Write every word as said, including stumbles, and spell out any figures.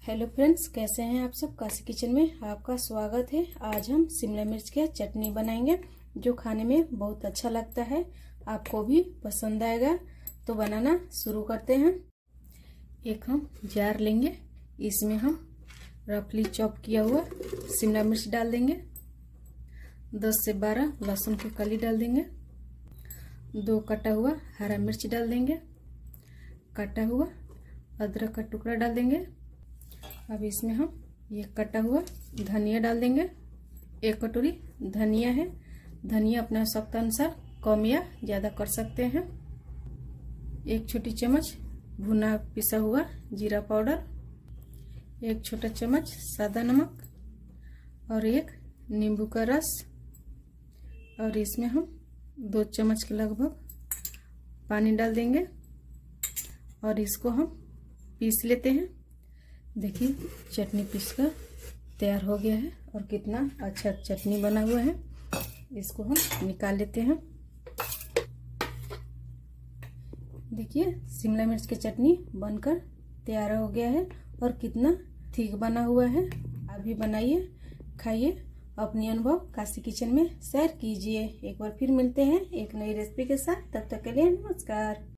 Hello friends, कैसे हैं आप सब। काशी किचन में आपका स्वागत है। आज हम शिमला मिर्च की चटनी बनाएंगे जो खाने में बहुत अच्छा लगता है, आपको भी पसंद आएगा। तो बनाना शुरू करते हैं। एक हम जार लेंगे, इसमें हम रफली चॉप किया हुआ शिमला मिर्च डाल देंगे। दस से बारह लहसुन की कली डाल देंगे। दो कटा हुआ हरा मिर्च डाल देंगे। कटा हुआ अदरक का टुकड़ा डाल देंगे। अब इसमें हम ये कटा हुआ धनिया डाल देंगे। एक कटोरी धनिया है। धनिया अपने आवश्यकता अनुसार कम या ज़्यादा कर सकते हैं। एक छोटी चम्मच भुना पिसा हुआ जीरा पाउडर, एक छोटा चम्मच सादा नमक और एक नींबू का रस। और इसमें हम दो चम्मच के लगभग पानी डाल देंगे और इसको हम पीस लेते हैं। देखिए चटनी पीसकर तैयार हो गया है और कितना अच्छा चटनी बना हुआ है। इसको हम निकाल लेते हैं। देखिए शिमला मिर्च की चटनी बनकर तैयार हो गया है और कितना ठीक बना हुआ है। आप भी बनाइए, खाइए, अपनी अनुभव काशी किचन में शेयर कीजिए। एक बार फिर मिलते हैं एक नई रेसिपी के साथ। तब तक के लिए नमस्कार।